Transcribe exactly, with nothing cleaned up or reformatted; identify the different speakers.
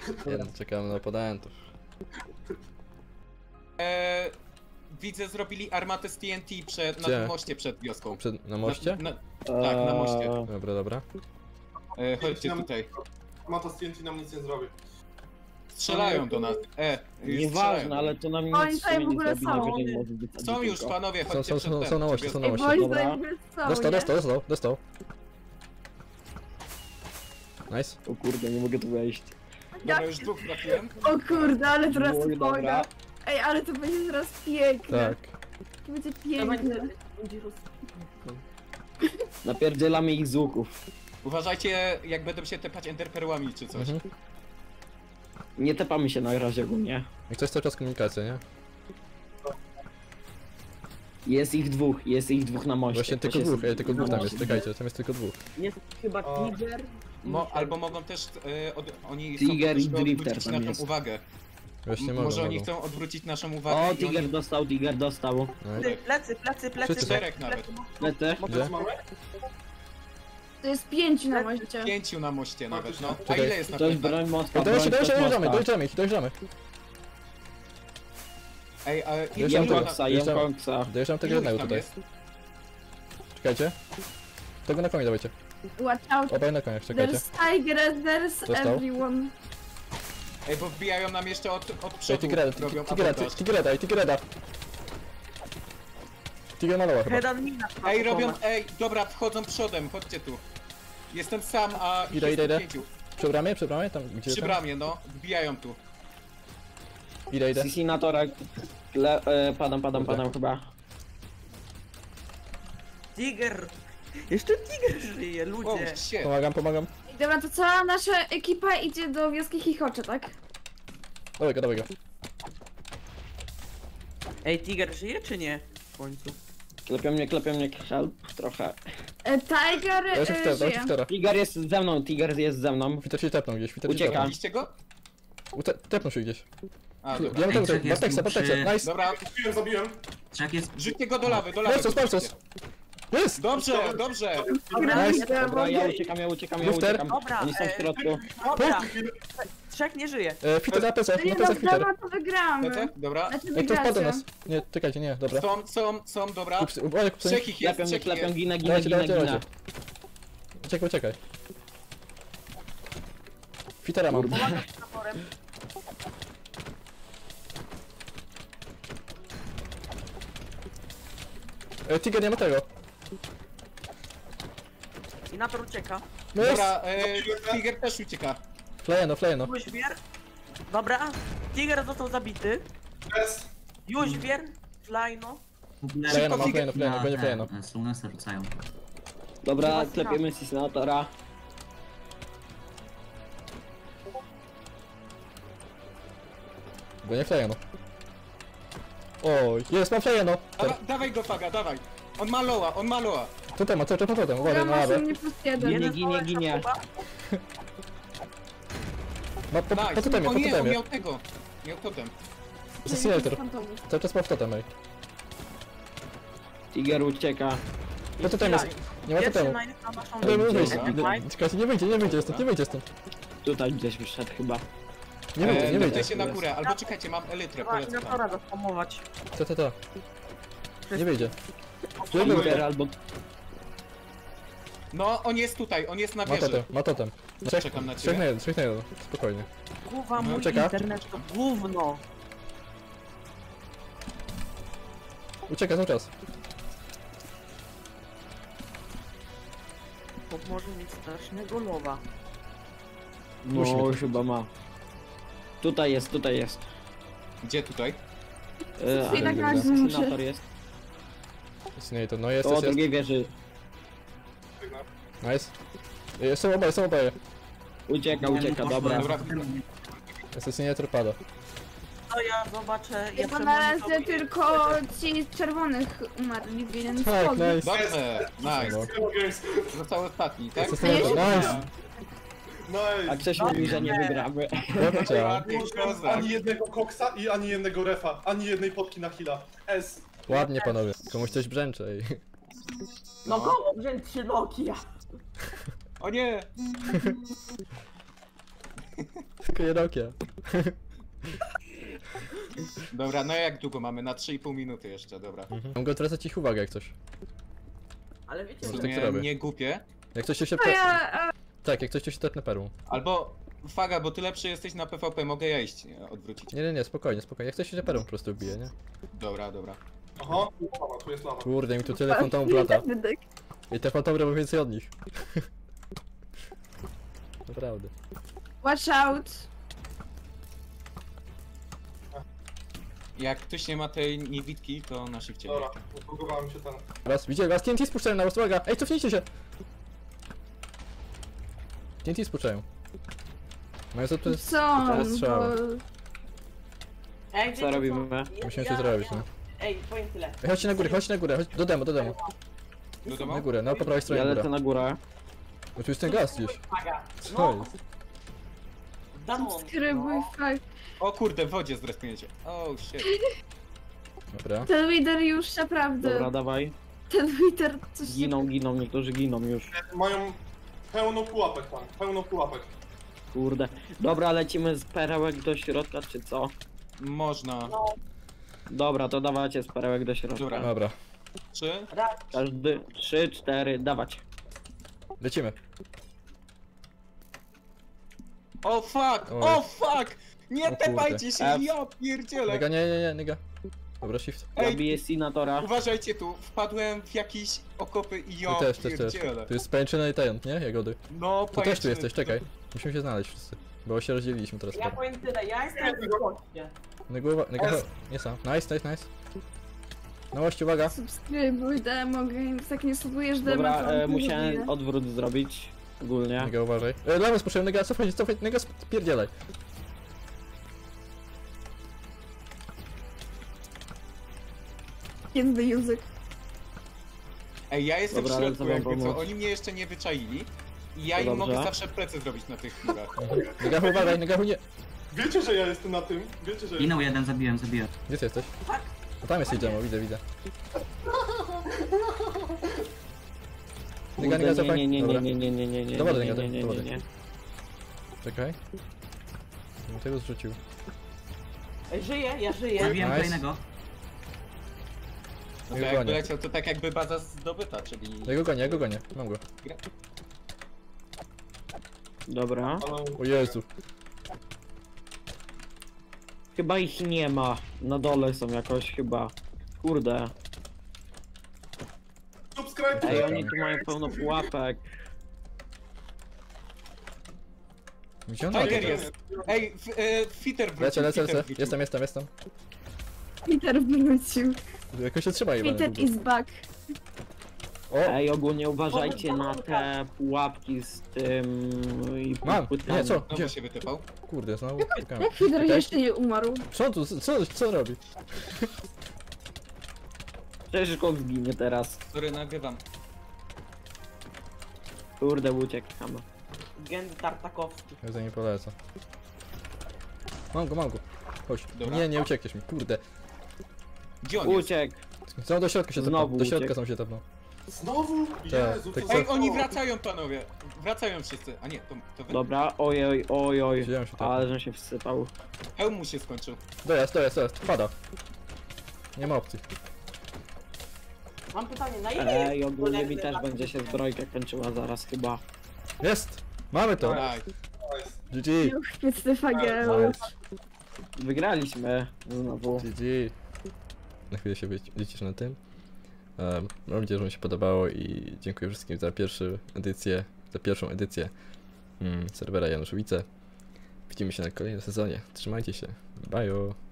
Speaker 1: Nie, no, czekamy na oponentów.
Speaker 2: Eee, widzę, zrobili armatę z T N T przed, na
Speaker 1: Gdzie?
Speaker 2: tym moście przed wioską.
Speaker 1: Przed, na moście?
Speaker 2: Na, na, tak, na moście.
Speaker 3: Eee,
Speaker 1: Dobra, dobra.
Speaker 2: E, chodźcie tutaj.
Speaker 4: Armata z T N T nam nic nie zrobi.
Speaker 2: Strzelają do nas. E, już
Speaker 3: Nieważne,
Speaker 2: strzelają.
Speaker 3: ale to nam
Speaker 5: Oni
Speaker 3: nic
Speaker 5: tutaj
Speaker 3: nie
Speaker 5: w ogóle
Speaker 3: zrobi,
Speaker 5: są.
Speaker 3: najwyżej może być
Speaker 2: Są już
Speaker 3: tylko.
Speaker 2: panowie,
Speaker 1: Są,
Speaker 2: chodźcie
Speaker 1: są,
Speaker 2: przed
Speaker 1: są,
Speaker 2: ten,
Speaker 1: są na
Speaker 2: przed
Speaker 1: moście, są na
Speaker 5: Ej,
Speaker 1: moście.
Speaker 5: bo oni
Speaker 3: Dobra.
Speaker 5: tutaj w ogóle są,
Speaker 1: Dostał,
Speaker 5: nie?
Speaker 1: dostał, dostał, dostał. Nice.
Speaker 3: O kurde, nie mogę tu wejść.
Speaker 2: Dobra, już dwóch trafiłem.
Speaker 5: O kurde, ale teraz
Speaker 3: Oj,
Speaker 5: to
Speaker 3: dobra.
Speaker 5: pomaga. Ej, ale to będzie teraz piękne.
Speaker 1: Tak.
Speaker 5: To będzie piękne.
Speaker 3: Napierdzielamy ich z łuków.
Speaker 2: Uważajcie, jak będą się tepać enderperłami czy coś.
Speaker 1: Mhm.
Speaker 3: Nie tepamy się na razie ogólnie.
Speaker 1: Jak coś cały czas komunikacja, nie?
Speaker 3: Jest ich dwóch, jest ich dwóch na moście.
Speaker 1: Właśnie
Speaker 3: Ktoś
Speaker 1: tylko
Speaker 3: jest
Speaker 1: dwóch, ej, tylko dwóch
Speaker 3: na
Speaker 1: tam jest,
Speaker 3: moście.
Speaker 1: czekajcie, tam jest tylko dwóch.
Speaker 6: Jest chyba
Speaker 4: O.
Speaker 6: Tiger.
Speaker 2: Mo, albo mogą też, e, od, oni
Speaker 3: Tiger
Speaker 2: chcą
Speaker 3: i
Speaker 2: też
Speaker 3: Drifter
Speaker 2: odwrócić
Speaker 3: tam
Speaker 2: naszą
Speaker 3: jest.
Speaker 2: uwagę.
Speaker 1: Właśnie
Speaker 2: M-
Speaker 1: mogą,
Speaker 2: Może oni
Speaker 1: mogą.
Speaker 2: chcą odwrócić naszą uwagę
Speaker 3: O,
Speaker 2: i
Speaker 3: Tiger
Speaker 2: oni...
Speaker 3: dostał, Tiger dostał.
Speaker 1: No.
Speaker 6: Ty, Plecy, plecy, plecy.
Speaker 1: Wszyscy
Speaker 2: Czterech nawet.
Speaker 3: Lecę.
Speaker 1: Gdzie?
Speaker 4: Mamy?
Speaker 5: To jest pięciu na moście.
Speaker 2: Pięciu na moście nawet, no. A
Speaker 1: Czekaj.
Speaker 2: ile jest na
Speaker 3: To jest
Speaker 2: pewno?
Speaker 3: broń mocna,
Speaker 1: Dojeżdżamy,
Speaker 3: broń
Speaker 1: dojeżdżamy,
Speaker 3: mocna.
Speaker 1: dojeżdżamy ich, dojeżdżamy.
Speaker 2: Ej, a ile
Speaker 1: Dojeżdżam
Speaker 3: Jem
Speaker 1: tego.
Speaker 3: koksa, jem
Speaker 1: Dojeżdżamy.
Speaker 3: koksa.
Speaker 1: Dojeżdżam tego
Speaker 2: Ilu ich
Speaker 1: jednego
Speaker 2: tam
Speaker 1: tutaj.
Speaker 2: jest?
Speaker 1: Czekajcie. Tego na konie dawajcie.
Speaker 5: Watch out.
Speaker 1: Obaj na koniach, czekajcie.
Speaker 5: There's tiger, there's
Speaker 1: Dostał.
Speaker 5: everyone.
Speaker 2: Ej, bo wbijają nam jeszcze od, od
Speaker 1: Ej,
Speaker 2: przodu.
Speaker 1: Tigreda,
Speaker 2: robią
Speaker 1: Tigreda,
Speaker 2: abordaż.
Speaker 1: Tigreda, ej, Tigreda. Tiger malowa chyba.
Speaker 6: Hedan mina.
Speaker 2: Ej, robią, ej, dobra, wchodzą przodem, chodźcie tu. Jestem sam, a ich
Speaker 1: Idę,
Speaker 2: jest
Speaker 1: idę, idę.
Speaker 2: pięciu.
Speaker 1: Przy bramie, przy bramie? Tam, gdzie
Speaker 2: Przy
Speaker 1: tam?
Speaker 2: bramie, no. Wbijają tu.
Speaker 1: Idę, idę.
Speaker 3: Sisinatora. Le, e, padam, padam,
Speaker 1: Kurde.
Speaker 3: padam chyba.
Speaker 6: Tiger. Jeszcze Tiger żyje,
Speaker 2: O,
Speaker 6: ludzie.
Speaker 2: shit.
Speaker 1: Pomagam, pomagam.
Speaker 5: Dobra, to cała nasza ekipa idzie do wioski Chichocze, tak?
Speaker 1: Dawaj go, dawaj go.
Speaker 6: Ej, Tiger żyje czy nie? W końcu.
Speaker 3: Klepią mnie, klepią mnie, help trochę.
Speaker 5: E, Tiger
Speaker 1: Dawaj się
Speaker 5: e,
Speaker 1: wtera, dawaj się
Speaker 5: żyje.
Speaker 1: wtera.
Speaker 3: Tiger jest ze mną, Tiger jest ze mną.
Speaker 1: Fiter się tepnął gdzieś, Fiter się
Speaker 3: Ucieka.
Speaker 1: tepnął.
Speaker 2: Widzieliście go?
Speaker 1: Ute- Tepnął się gdzieś.
Speaker 2: A,
Speaker 1: Ja
Speaker 2: dobra.
Speaker 1: mam tego,
Speaker 7: Ej,
Speaker 1: Barteksa,
Speaker 7: jestem
Speaker 1: Barteksa,
Speaker 7: przy-
Speaker 1: nice.
Speaker 2: Dobra,
Speaker 4: Zabiłem, zabiłem.
Speaker 7: Trzech jest...
Speaker 2: rzućcie go do lawy, do lawy.
Speaker 1: Barcos, Barcos. Jest!
Speaker 2: Dobrze, dobrze.
Speaker 1: Nice.
Speaker 3: Dobra, ja uciekam, ja uciekam, ja
Speaker 1: Lufter.
Speaker 3: uciekam.
Speaker 6: Dobra,
Speaker 3: Oni są w
Speaker 6: e,
Speaker 3: środku.
Speaker 6: Dobra. Trzech nie żyje.
Speaker 1: E, Fiter na plecach,
Speaker 5: Nie
Speaker 1: na
Speaker 5: no,
Speaker 1: plecach Fiter.
Speaker 5: dobra, to wygramy.
Speaker 2: Lecę? Dobra.
Speaker 5: Znaczy
Speaker 1: Ej, ktoś padł do
Speaker 5: wygracie.
Speaker 1: nas. Nie, czekajcie, nie, dobra.
Speaker 2: Są, są, są, dobra.
Speaker 1: Ups, Olek, upsy.
Speaker 2: Trzech ich jest,
Speaker 3: Klepią mnie,
Speaker 2: trzech ich
Speaker 3: klepią,
Speaker 2: jest.
Speaker 3: ginę, ginę,
Speaker 1: Dawajcie,
Speaker 3: ginę,
Speaker 1: dawajcie,
Speaker 3: ginę.
Speaker 1: dawajcie. Uciekaj, uciekaj. Fitera mam.
Speaker 6: Pomagam z naporem.
Speaker 1: E, Tiger nie ma tego.
Speaker 6: I nator ucieka.
Speaker 1: No jest!
Speaker 2: Dobra, e, Tiger też ucieka.
Speaker 1: Flejeno, flejeno.
Speaker 6: Jóźwier. Dobra. Tiger został zabity.
Speaker 4: Jest.
Speaker 6: Jóźwier. Flajno.
Speaker 1: Flejeno, mam flejeno, flejeno,
Speaker 7: Na
Speaker 1: będzie
Speaker 7: te,
Speaker 1: flejeno.
Speaker 7: e, Slunesa rzucają.
Speaker 3: Dobra, klepiemy Sisinatora.
Speaker 1: Bo nie flejeno. Oj, jest, mam flejeno.
Speaker 2: Dawa, dawaj go, Faga, dawaj. On ma loa, on ma loa.
Speaker 1: To temat, cały czas potem,
Speaker 5: Dobra,
Speaker 1: uważaj na
Speaker 5: masz
Speaker 1: lawę.
Speaker 5: mnie plus jeden.
Speaker 3: Ginie, ginie, ginie.
Speaker 1: Ma, po, po
Speaker 2: Nice.
Speaker 1: totemie,
Speaker 2: O
Speaker 1: po
Speaker 2: nie, on
Speaker 1: totemie.
Speaker 2: miał tego. Miał totem.
Speaker 1: Assassinator.
Speaker 5: Fantomów.
Speaker 1: Cały czas ma w totem, ej.
Speaker 3: Tiger ucieka.
Speaker 1: Po totemie jest. Nie ma
Speaker 6: Pierwszy
Speaker 1: totemu.
Speaker 6: na na naszą
Speaker 1: Nie
Speaker 3: Dobra.
Speaker 1: wyjdzie,
Speaker 6: Epic
Speaker 1: nie,
Speaker 6: Fight.
Speaker 1: czekajcie, nie wyjdzie, nie wyjdzie stąd, nie wyjdzie stąd.
Speaker 3: Tutaj gdzieś wyszedł chyba.
Speaker 1: Nie wyjdzie,
Speaker 2: E,
Speaker 1: nie
Speaker 2: lecę
Speaker 1: wyjdzie.
Speaker 2: się na górę, albo czekajcie, mam elytrę,
Speaker 6: Trzeba
Speaker 2: polecę tam.
Speaker 6: Inatora zaspamować.
Speaker 1: To, to, to. Nie wyjdzie.
Speaker 3: Tiger albo...
Speaker 2: No, on jest tutaj, on jest na
Speaker 1: Ma totem,
Speaker 2: wieży.
Speaker 1: ma totem. Trzech,
Speaker 2: Czekam na
Speaker 1: trzech
Speaker 2: ciebie.
Speaker 1: na jeden, trzech na jeden. Spokojnie.
Speaker 6: Kurwa, mój
Speaker 1: Ucieka.
Speaker 6: internet to gówno.
Speaker 1: Ucieka cały czas.
Speaker 6: To może mieć strasznego lowa.
Speaker 1: Musi
Speaker 3: No,
Speaker 1: być.
Speaker 3: chyba ma. Tutaj jest, tutaj jest.
Speaker 2: Gdzie tutaj?
Speaker 3: E,
Speaker 5: I tak
Speaker 3: ale
Speaker 5: na górze.
Speaker 3: Assassinator jest.
Speaker 1: Assassinator, no jest,
Speaker 3: O,
Speaker 1: jest, jest.
Speaker 3: drugiej wieży.
Speaker 1: Nice. E, Są oboje, są oboje.
Speaker 3: Ucieka, ucieka, dobra.
Speaker 2: Dobra.
Speaker 1: Assassinator pada.
Speaker 6: To ja zobaczę. Ja
Speaker 5: Chyba na razie tylko ci z czerwonych umarli, więc
Speaker 1: Tak,
Speaker 5: spoko.
Speaker 1: nice.
Speaker 2: Dobrze, nice.
Speaker 1: No.
Speaker 4: Games.
Speaker 2: Został ostatni, tak?
Speaker 1: Assassinator, nice.
Speaker 4: Nice.
Speaker 3: A ktoś mówi, że nie wygramy.
Speaker 1: Dobrze.
Speaker 2: Ładnie, kozak.
Speaker 4: Ani jednego koksa i ani jednego refa, ani jednej potki na heala. S.
Speaker 1: Ładnie panowie. Komuś coś brzęczy, ej.
Speaker 6: No koło wziąć trzy Nokia.
Speaker 2: O nie!
Speaker 1: Tylko nie Nokia.
Speaker 2: Dobra, no jak długo mamy? Na trzy i pół minuty jeszcze, dobra.
Speaker 1: Mhm. Mogę odwracać ich uwagę jak coś.
Speaker 6: Ale wiecie,
Speaker 1: Co
Speaker 6: że...
Speaker 1: tak
Speaker 2: Nie,
Speaker 1: robię?
Speaker 2: nie głupie.
Speaker 1: Jak coś to się
Speaker 5: A
Speaker 1: te...
Speaker 5: ja... A,
Speaker 1: Tak, jak coś to się tepnę perłą.
Speaker 2: Albo, Faga, bo ty lepszy jesteś na P V P, mogę ja iść, nie? Odwrócić.
Speaker 1: Nie, nie, nie, spokojnie, spokojnie. Jak coś się perłą po prostu bije, nie?
Speaker 2: Dobra, dobra.
Speaker 4: Aha, tu jest lawa, tu jest lawa.
Speaker 1: Kurde, mi tu tyle fantomów lata.
Speaker 5: wydech.
Speaker 1: I te fantomy robią więcej od nich. Naprawdę.
Speaker 5: Watch out.
Speaker 2: Jak ktoś nie ma tej niewidki, to na szybcie.
Speaker 4: Dobra, upogowałem się ten.
Speaker 1: Raz, widzicie, raz T N T spuszczają na was, uwaga! Ej, cofnijcie się! T N T spuszczają. Mają za to...
Speaker 5: Co?
Speaker 1: Teraz
Speaker 5: Bo...
Speaker 1: strzała.
Speaker 6: Ej,
Speaker 3: Co
Speaker 6: wiecie
Speaker 3: robimy?
Speaker 6: Ja-
Speaker 1: Musimy
Speaker 6: ja-
Speaker 1: coś zrobić,
Speaker 6: ja-
Speaker 1: no.
Speaker 6: Ej, powiem tyle.
Speaker 1: Ej, chodźcie na górę, chodźcie na górę, chodź do demo, do demo.
Speaker 2: Do domu?
Speaker 1: Na górę, no po prawej stronie
Speaker 3: Ja lecę
Speaker 1: góra.
Speaker 3: na górę.
Speaker 1: Bo tu jest ten gaz gdzieś.
Speaker 6: Faga.
Speaker 1: Co
Speaker 6: No,
Speaker 1: jest?
Speaker 6: Damon.
Speaker 5: Skrybuj,
Speaker 6: no.
Speaker 5: fuck.
Speaker 2: O kurde, w wodzie zrespiecie. Oh shit.
Speaker 1: Dobra.
Speaker 5: Ten lider już naprawdę...
Speaker 3: Dobra, dawaj.
Speaker 5: Ten lider coś się...
Speaker 3: Giną, giną, niektórzy giną już.
Speaker 4: Mają pełno pułapek tam, pełno pułapek.
Speaker 3: Kurde. Dobra, lecimy z perełek do środka, czy co?
Speaker 2: Można.
Speaker 3: Dobra, to dawajcie z perełek do środka.
Speaker 2: Dobra.
Speaker 1: Dobra.
Speaker 2: Trzy?
Speaker 6: Raz.
Speaker 3: Każdy, trzy, cztery, dawać.
Speaker 1: Lecimy.
Speaker 2: O fuck!
Speaker 1: Oj.
Speaker 2: O fuck! Nie
Speaker 1: O kurde.
Speaker 2: tepajcie się,
Speaker 3: F.
Speaker 2: ja pierdzielę!
Speaker 1: Nyga, nie, nie, nie, nyga. Dobra, shift.
Speaker 3: Ja
Speaker 2: Ej,
Speaker 3: biję Sinatora.
Speaker 2: uważajcie tu, wpadłem w jakieś okopy i ja
Speaker 1: Tu też, też, też.
Speaker 2: pierdzielę.
Speaker 1: Tu jest pajęczyna i tajant, nie? Jagody.
Speaker 2: No,
Speaker 1: Tu też tu
Speaker 2: pajęczyny.
Speaker 1: jesteś, czekaj. Musimy się znaleźć wszyscy. Bo się rozdzieliliśmy teraz.
Speaker 6: Ja powiem tyle, ja jestem w goście.
Speaker 1: Nyga, nyga,
Speaker 2: S.
Speaker 1: nie sam. Nice, nice, nice. No właśnie, uwaga.
Speaker 5: Subskrybuj demo games, jak nie subujesz demo,
Speaker 3: Dobra,
Speaker 5: to
Speaker 3: e,
Speaker 5: nie
Speaker 3: musiałem
Speaker 5: lubię.
Speaker 3: odwrót zrobić. Ogólnie.
Speaker 1: Nyga, uważaj. E, Lawę spuszczałem, nyga, cofaj się, cofaj, nyga, spierdzielaj.
Speaker 5: Kiedy język.
Speaker 2: Ej, ja jestem
Speaker 3: Dobra,
Speaker 2: w
Speaker 3: ale
Speaker 2: środku,
Speaker 3: co wam
Speaker 2: jakby co,
Speaker 3: pomóc?
Speaker 2: oni mnie jeszcze nie wyczaili. I ja
Speaker 3: To
Speaker 2: im
Speaker 3: dobrze.
Speaker 2: mogę zawsze plecy zrobić na tych chmurach.
Speaker 1: Nyga, uważaj, nyga, nie.
Speaker 4: Wiecie, że ja jestem na tym? Wiecie, że
Speaker 7: Minął jeden, zabiłem, zabiłem.
Speaker 1: Gdzie ty jesteś? No tam jest demo, widzę, widzę. Nyga, nyga,
Speaker 3: Kurde,
Speaker 1: cofaj.
Speaker 3: nie, nie, nie,
Speaker 1: Dobra.
Speaker 3: nie, nie, nie, nie, nie,
Speaker 1: Do wody,
Speaker 3: nie,
Speaker 1: nie,
Speaker 3: nie, nie,
Speaker 1: do
Speaker 3: nie,
Speaker 1: wody.
Speaker 3: nie.
Speaker 1: Czekaj. No tego zrzucił.
Speaker 6: Ej, żyję, ja żyję.
Speaker 7: Zabiłem
Speaker 1: Nice.
Speaker 7: kolejnego.
Speaker 2: No
Speaker 1: Ja
Speaker 2: to
Speaker 1: go
Speaker 2: jakby
Speaker 1: gonię.
Speaker 2: leciał, to tak jakby baza zdobyta, czyli...
Speaker 1: Ja go gonię, ja go gonię. Mam go.
Speaker 3: Dobra.
Speaker 4: Ale
Speaker 1: O Jezu.
Speaker 3: Chyba ich nie ma. Na dole są jakoś chyba. Kurde.
Speaker 4: subskrybuj!
Speaker 3: Ej, oni tu mają pełno pułapek.
Speaker 1: Gdzie on
Speaker 2: Tiger
Speaker 1: lata?
Speaker 2: jest! Ej, f, e, fitter wrócił,
Speaker 1: Lecę, lecę,
Speaker 2: fitter
Speaker 1: lecę.
Speaker 2: wrócił.
Speaker 1: Jestem, jestem, jestem.
Speaker 5: Peter wrócił.
Speaker 1: Jakoś się trzyma jebany.
Speaker 5: Peter is back.
Speaker 1: O!
Speaker 3: Ej, ogólnie uważajcie na te pułapki z tym i
Speaker 1: Mam!
Speaker 3: płytami.
Speaker 1: Nie, co?
Speaker 2: Znowu
Speaker 1: Gdzie?
Speaker 2: się wytypał.
Speaker 1: Kurde, znowu szukamy.
Speaker 5: Jak Peter
Speaker 1: Czekaj.
Speaker 5: jeszcze nie umarł?
Speaker 1: Co on tu, co, co on robi?
Speaker 3: Przecież go zginie teraz.
Speaker 2: Który nagrywam.
Speaker 3: Kurde, uciekam.
Speaker 6: Gen Tartakowski.
Speaker 1: Ja za nim polecę. Mam go, mam go. Chodź.
Speaker 2: Dobra.
Speaker 1: Nie, nie uciekniesz mi, kurde.
Speaker 2: Gdzie on jest?
Speaker 3: Uciek.
Speaker 1: Co do środka się
Speaker 3: Znowu
Speaker 1: tepną, do środka
Speaker 3: uciekł.
Speaker 1: są się tepną.
Speaker 4: Znowu? Jezu,
Speaker 1: tak
Speaker 4: co
Speaker 2: Ej,
Speaker 4: za-
Speaker 2: oni wracają, panowie! Wracają wszyscy. A nie, to, to wy.
Speaker 3: Dobra, oj, oj, oj, oj.
Speaker 1: Wziąłem się tepną.
Speaker 3: Ale że się wsypał.
Speaker 2: Hełm mu się skończył.
Speaker 1: Dojazd, dojazd, dojazd, wpada. Nie ma opcji.
Speaker 6: Mam pytanie, na ile
Speaker 3: Ej,
Speaker 6: jest
Speaker 3: ogólnie mi
Speaker 6: poległy
Speaker 3: też
Speaker 6: na-
Speaker 3: będzie się zbrojka kończyła zaraz chyba.
Speaker 1: Jest! Mamy to!
Speaker 2: Daj.
Speaker 4: Nice.
Speaker 1: G G!
Speaker 5: Juch, piecny fagieł.
Speaker 1: Nice.
Speaker 3: Wygraliśmy znowu.
Speaker 1: G G! Na chwilę się wyciszę na tym. Um, mam nadzieję, że wam się podobało i dziękuję wszystkim za pierwszą edycję, za pierwszą edycję mm, serwera Januszowice. Widzimy się na kolejnym sezonie. Trzymajcie się. Bye!